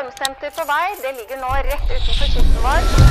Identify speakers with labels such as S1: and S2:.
S1: Strømsenter på vei, det ligger nå rett utenfor kysten vår.